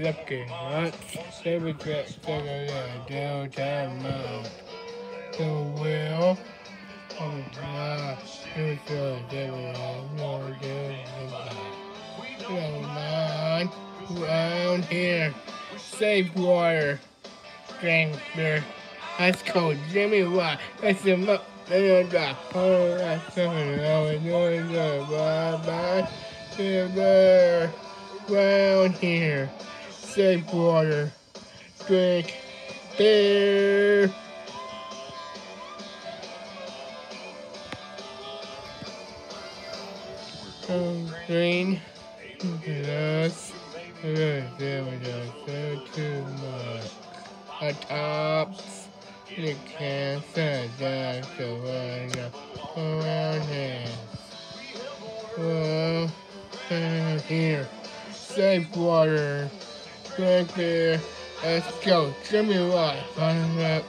looking right. They would get figure downtown mount. The wheel of the they were no man around here. Save water. Drink beer. That's cold. Jimmy Watt. That's him up. Oh, that's something I was doing good. Bye-bye. There. Round here. Save water. Drink beer. Green. Yes. There we go. So too much. The tops. You can't say that around here. Well, here. Save water. Drink beer. Let's go. Give me what? Alright,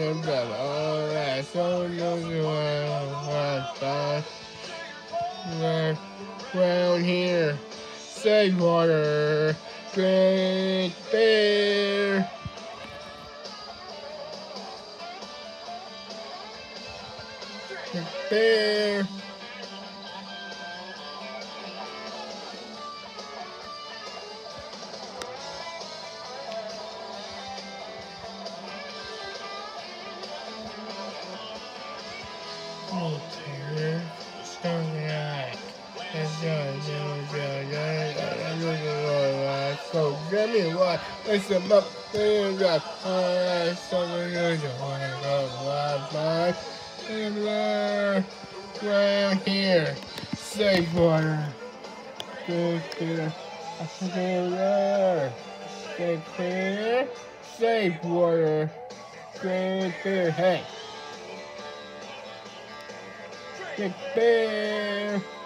so round here. Save water. Drink beer. Drink beer. Oh, dear. So right. So give me what? It's about things that I around here. Save water. Drink beer. Drink beer. Save water. Drink beer. Hey. Drink beer.